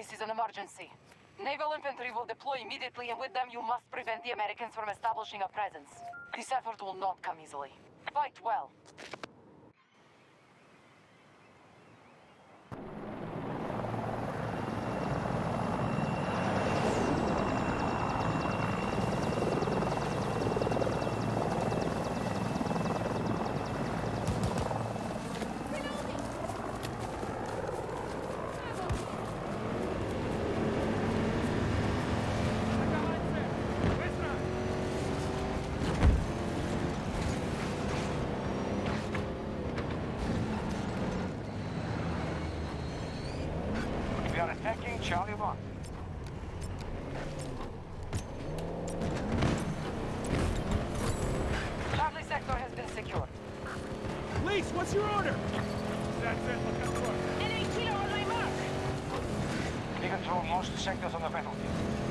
This is an emergency. Naval infantry will deploy immediately, and with them you must prevent the Americans from establishing a presence. This effort will not come easily. Fight well. Attacking Charlie 1. Charlie sector has been secured. Police, what's your order? Enemy killer on my mark! We control most sectors on the battlefield.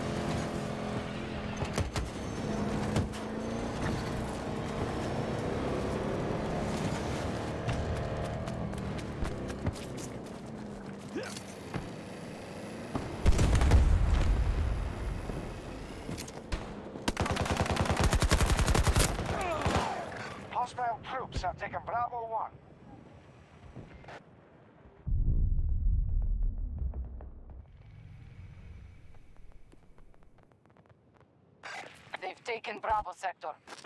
Hostile troops have taken Bravo 1. They've taken Bravo sector.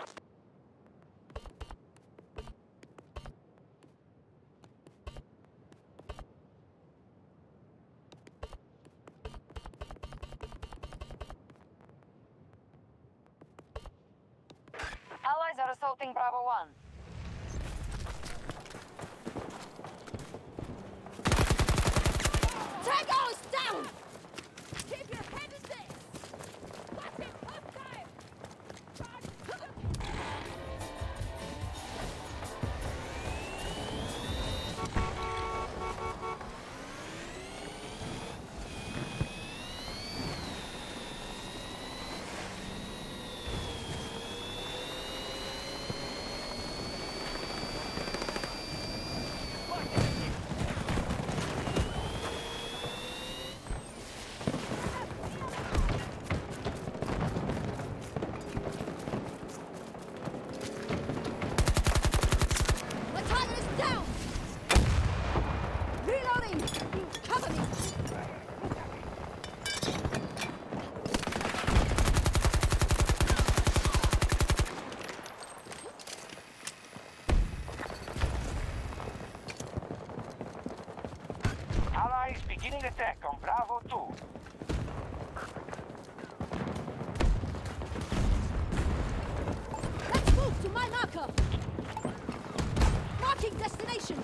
Allies are assaulting Bravo 1. Tango's down! Keep your head in this! Watch him! Up time! Allies beginning attack on Bravo 2. Let's move to my marker! Marking destination!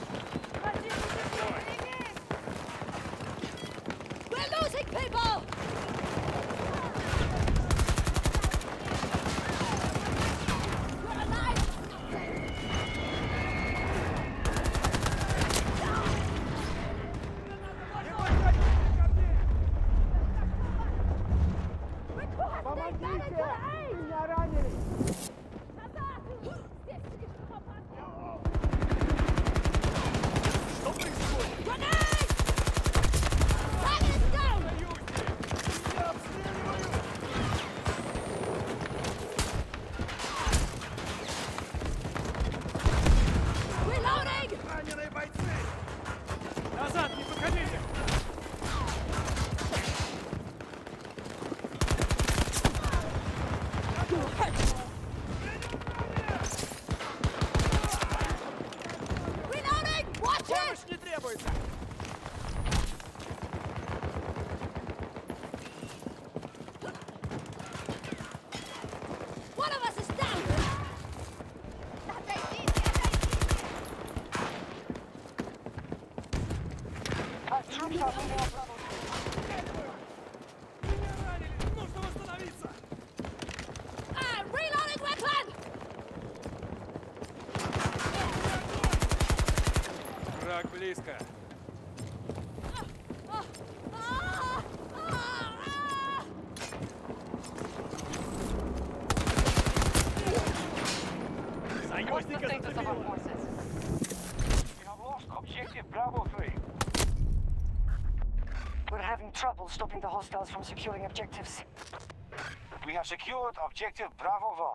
We're losing people! We're alive! Назад, не подходите! Reloading! Watch it! Помощь не требуется! One of us is down! Our troops are moving on Bravo 2. Меня ранили! Нужно восстановиться! Reloading weapon! Враг близко! What's the Союзника status of our зацепило! forces? We have lost objective Bravo 3. We're having trouble stopping the hostiles from securing objectives. We have secured objective Bravo 1.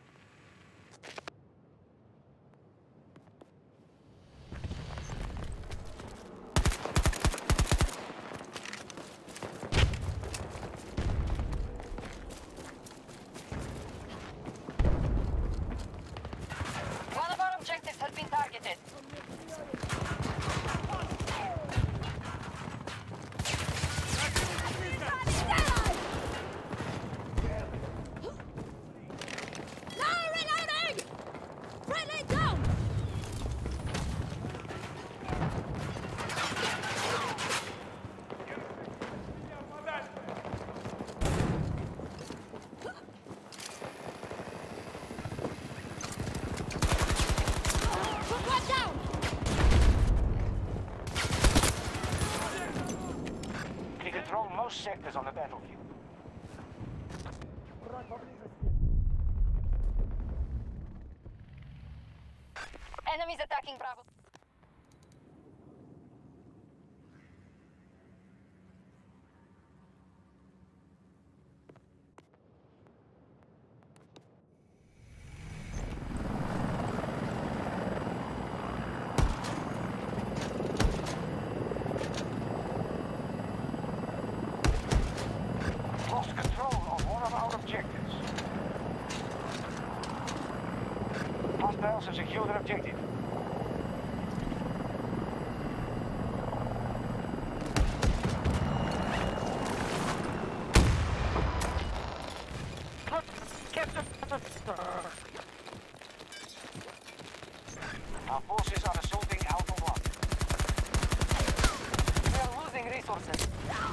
One of our objectives has been targeted. Now reloading! Friendly down! Put one down! We control most sectors on the battlefield. Enemies attacking Bravo. Lost control of one of our objectives. Hostiles have secured an objective. Our forces are assaulting Alpha 1. We are losing resources.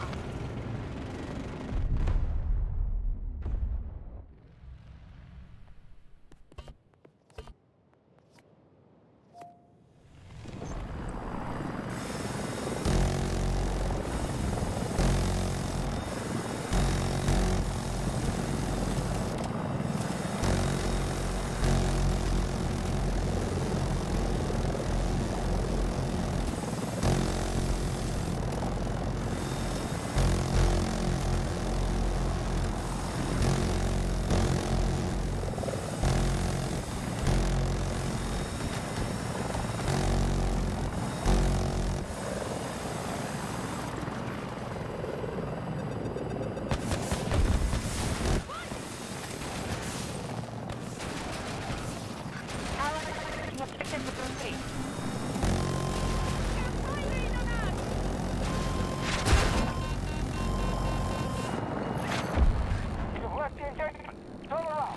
You've left the engagement. Turn around.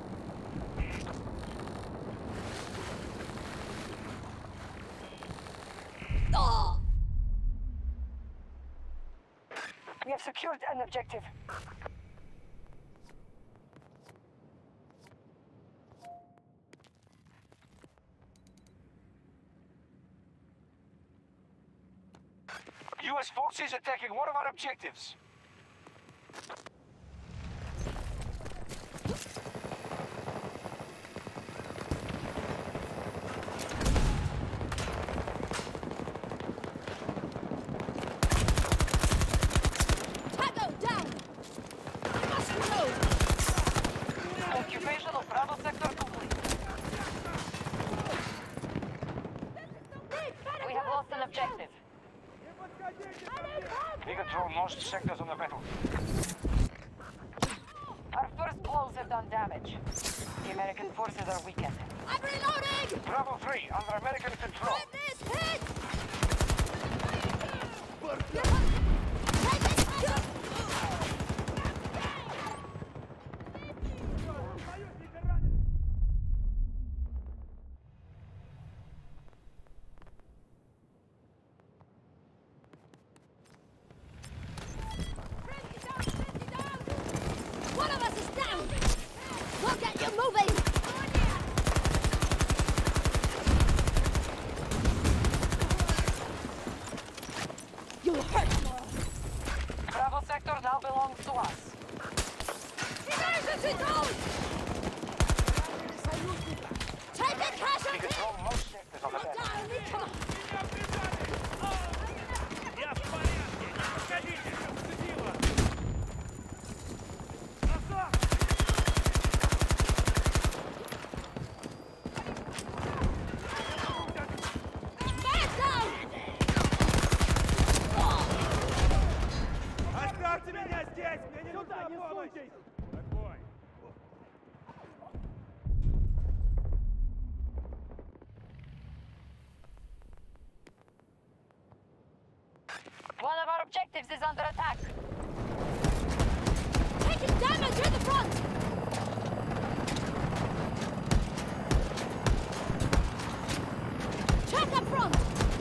Oh! We have secured an objective. U.S. forces attacking one of our objectives. Tango down! I must reload! Occupation of Bravo sector complete. We have lost an objective. We control most sectors on the battlefield. Our first blows have done damage. The American forces are weakened. I'm reloading! Bravo 3 under American control. Fitness hit! Take it! One of us is down! We'll get you moving! You'll hurt more! Bravo sector now belongs to us. Emergency drone! Take it, We casualty! control most sectors on the Come battlefield. on, come on! Я в порядке! Не подходите! Сюда, не суйтесь! Такой. One of our objectives is under attack. Taking damage at the front! Check up front!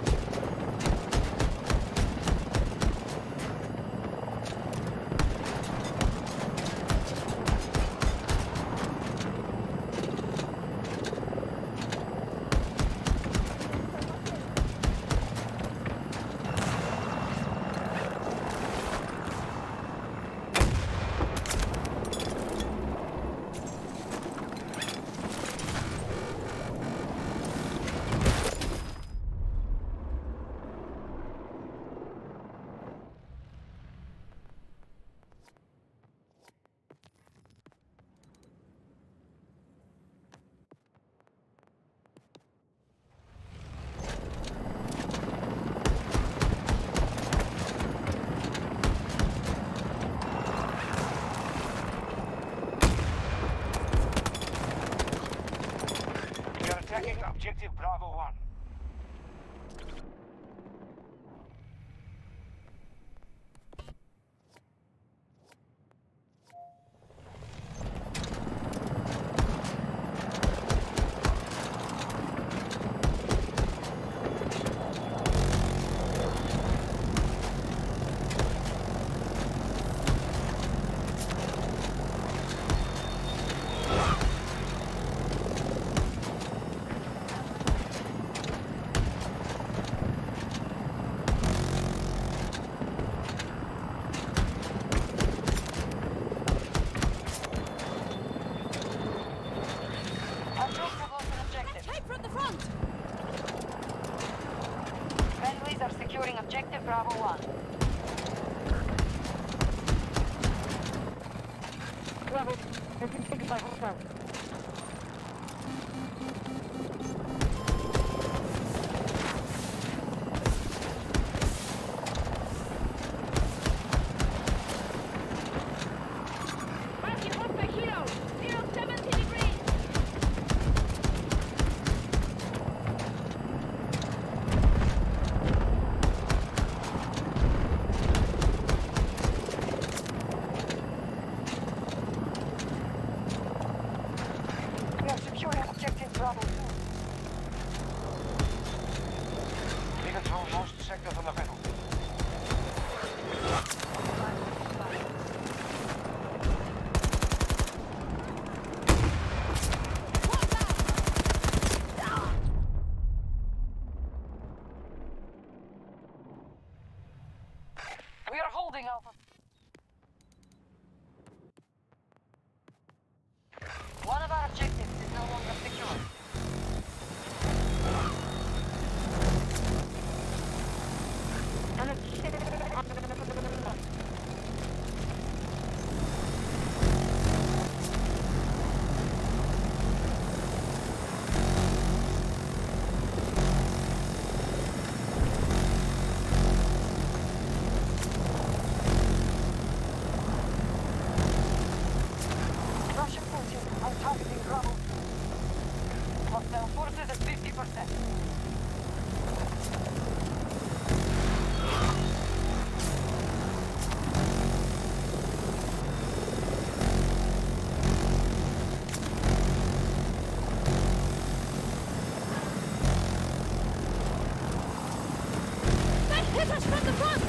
We are attacking objective Bravo 1. Our troops have lost an objective. Take from the front! Friendlies are securing objective Bravo 1. Bravo, has been taken by hostiles. Marking hostile hero! 070 degrees! We are securing objective Bravo 2. We control most sectors on the battlefield. We are holding Alpha. One of our objectives is no longer secure. Russian forces are targeting Bravo 2. Hostile forces at 50%. They hit us from the front!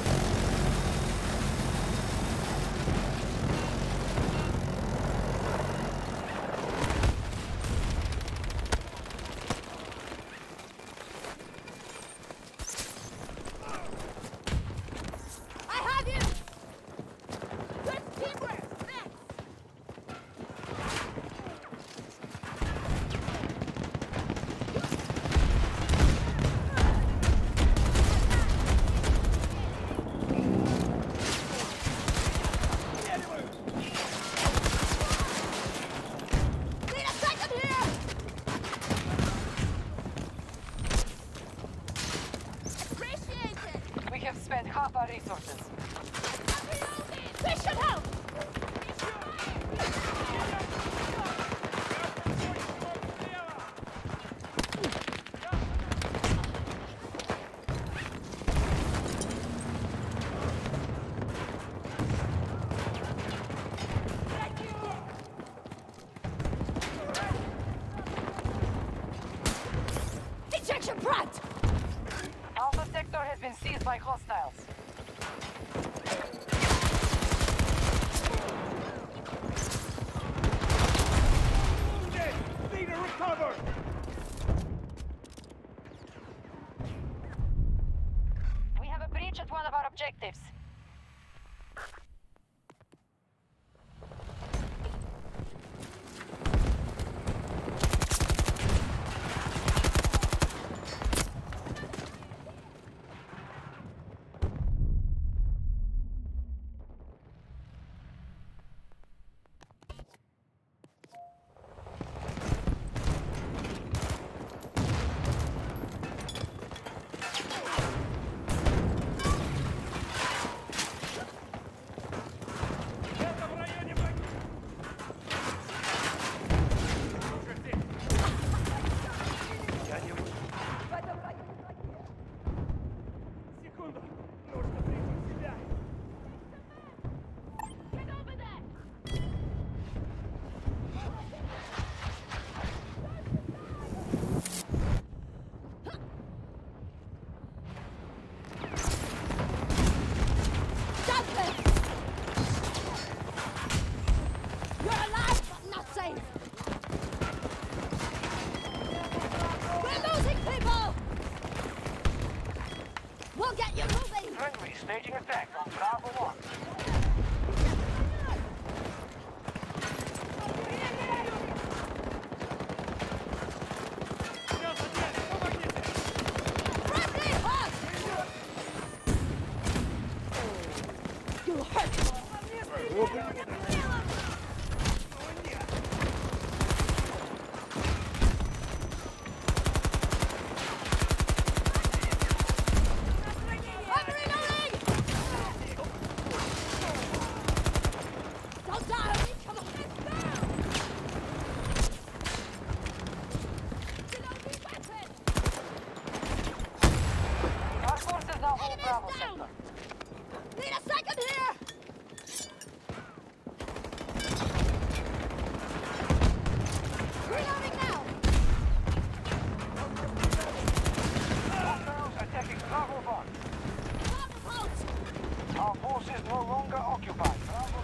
I have you! Good teamwork! Thanks! Need a second here! Appreciate it! We have spent half our resources. I'm reloading! This should help! hostiles. Wounded! Leader recover! We have a breach at one of our objectives. Это в районе врага! Я не выйду. Секунду! Нужно прийти в себя! Get over there! Douglas! You're alive, but not safe! We're losing people! We'll get you moving! Friendly staging attack on Bravo 1. Сейчас отъедем, помогите! Bradley, halt! You hurt! I'm reloading! Don't die on me! Come on, let's go! Reloading weapon! Our forces now hold Enemies Bravo down! sector. Need a second here! Reloading now! Hostiles attacking Bravo 1. Bravo post! Our forces no longer occupy Bravo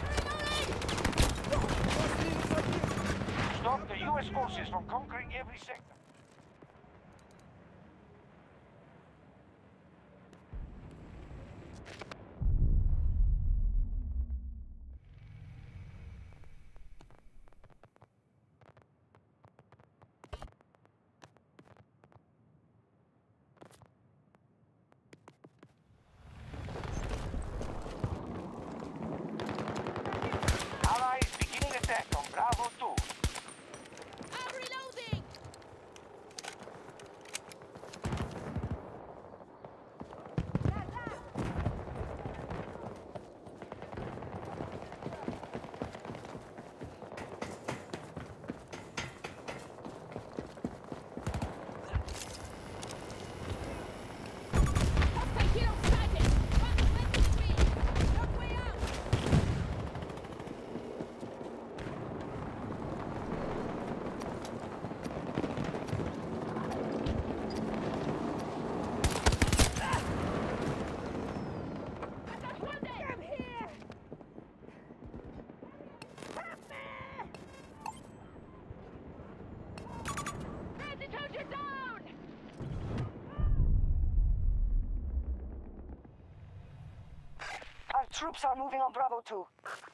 2. I'm reloading! Stop the U.S. forces from conquering every sector. Allies beginning attack on Bravo 2. I'm reloading! Hostile hero sighted! Bravo 23! Your way out! I got wounded! I'm here! Help me! Randy, told you down! Our troops are moving on Bravo 2.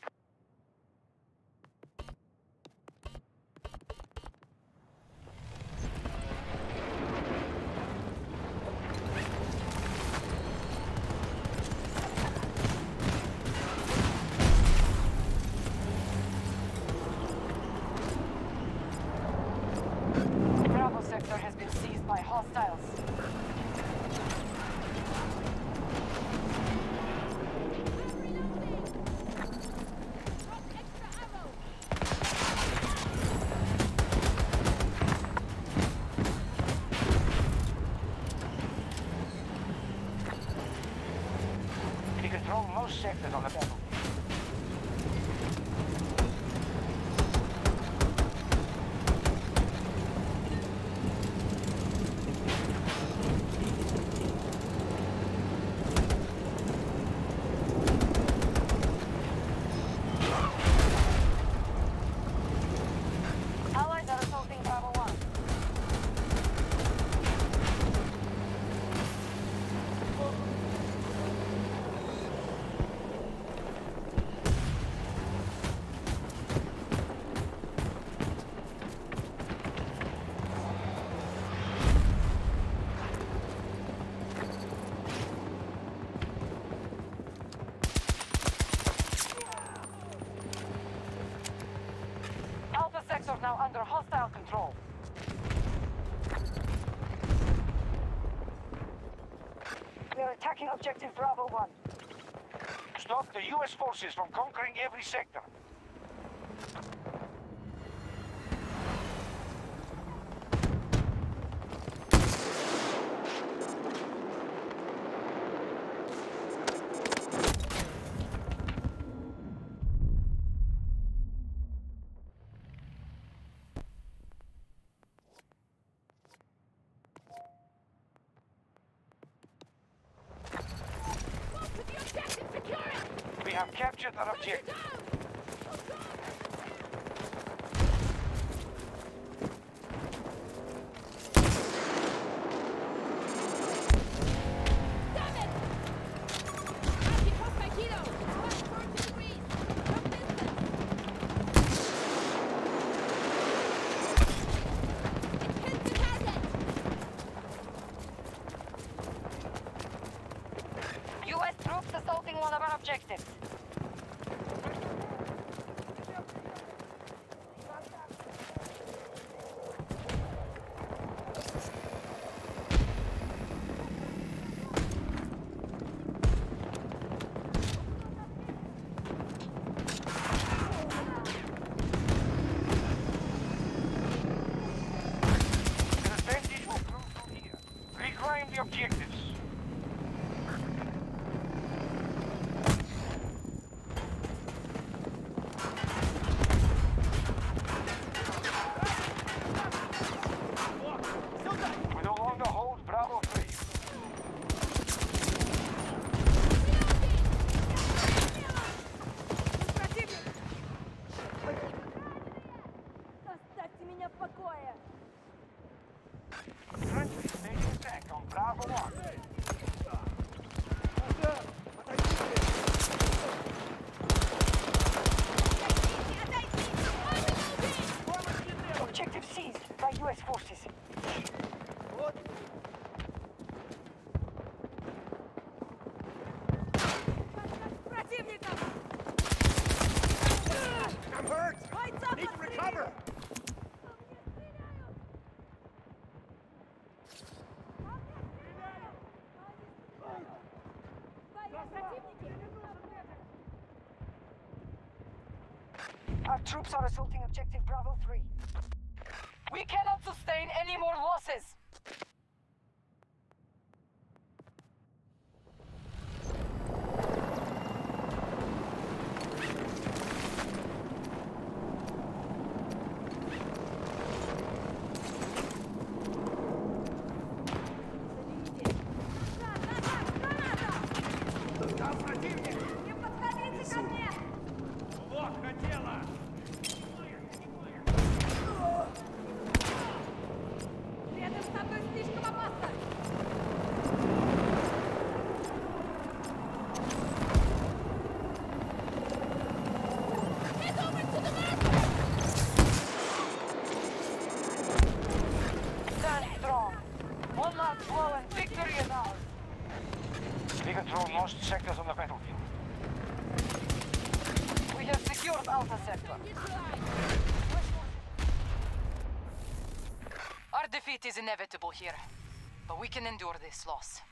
Bravo sector has been seized by hostiles. I'm reloading! Drop extra ammo! We control most sectors on the battle. 1. Stop the US forces from conquering every sector. Move to the objective, secure it! We have captured our Hunter objective. down! Damn it! Anti cross by Kilo! 140 degrees! From distance! It hits the target! US troops assaulting one of our objectives. The advantage will come from here. Reclaim the objectives. We no longer hold Bravo 3. Оставьте меня в покое! Friendly staging attack on Bravo 1. Objective seized by US forces. Противников! I'm hurt! Бойцов Need to recover! Our troops are assaulting objective Bravo 3. We cannot sustain any more losses. Там противник! Не подходите ко мне! Вот, хотела! Рядом с тобой слишком опасно! Head over to the marker! Stand strong. One last blow and victory is ours. We control most sectors on the battlefield. We have secured Alpha Sector. Our defeat is inevitable here, but we can endure this loss.